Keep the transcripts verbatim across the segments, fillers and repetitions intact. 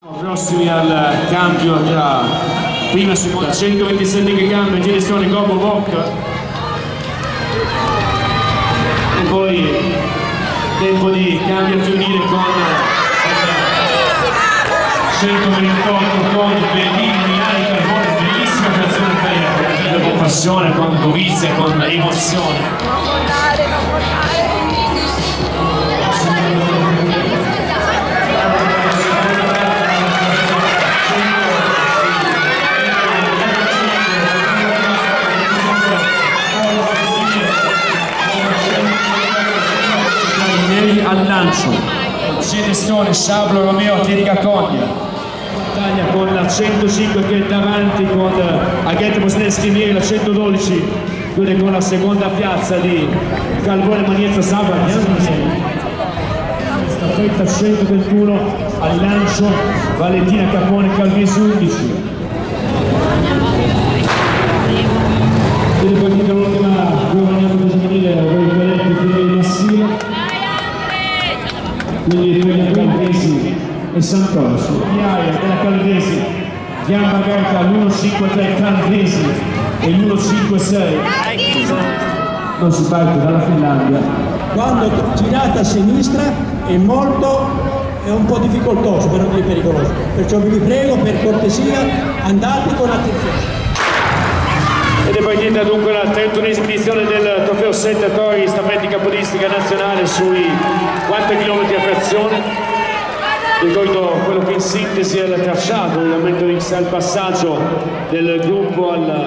Prossimi al cambio tra prima e seconda, centoventisette che cambia, gestione Gobo Bocca e poi tempo di cambio a giunire con centoventotto con Bellini, Milani, Carbone, bellissima creazione per con passione, con dovizia, con emozione. Al lancio, Celestone, Sablo, Romeo, Terica Cogna, battaglia con la centocinque che è davanti con Aghete Mosneschi Mieri, la centododici, chiude con la seconda piazza di Calvone Magnezza Sabra, staffetta centoventuno al lancio, Valentina Capone Calvesi undici. E poi dico l'ultima giovane femminile, voi vedete il maschile. Quindi della Calvesi e Santos, Miaia della Calvesi, Gamba Gaeta l'uno cinque tre Calvesi e l'uno cinque sei non si parte dalla Finlandia. Quando girate a sinistra è molto, è un po' difficoltoso, per non dire pericoloso, perciò vi prego per cortesia andate con attenzione. Ed è partita dunque la trentunesima edizione del trofeo sette Tori staffetta capolistica nazionale sui quattro chilometri a frazione. Ricordo quello che in sintesi è il tracciato, il momento di il passaggio del gruppo al...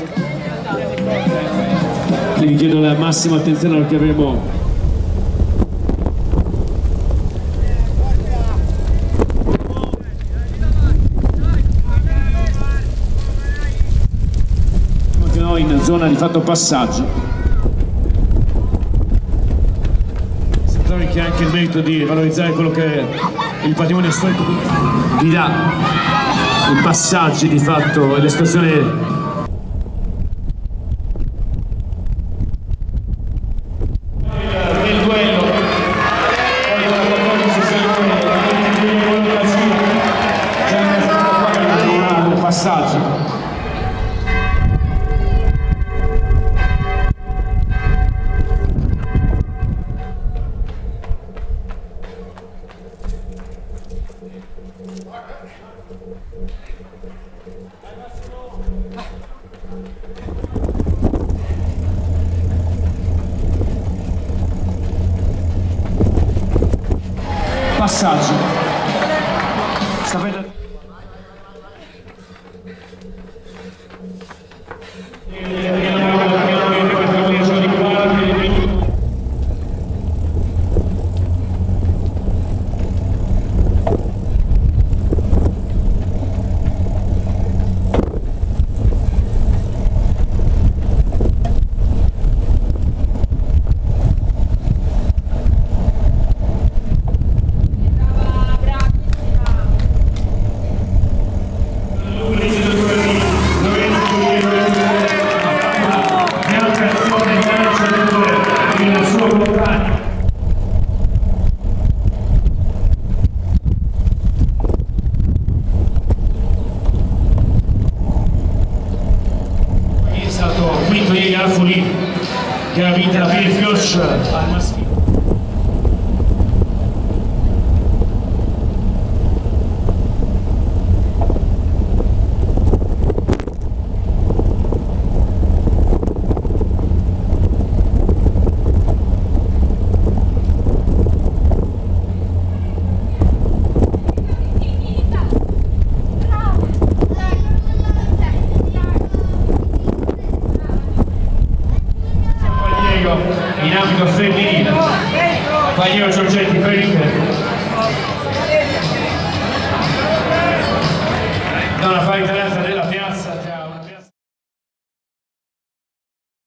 Quindi chiedo la massima attenzione perché avremo in zona di fatto passaggio. Sappiamo che ha anche il merito di valorizzare quello che il patrimonio storico vi dà, i passaggi di fatto e l'estrazione. Passaggio. Staffetta. Quinto ieri Alfoli che ha vinto la Bielefeld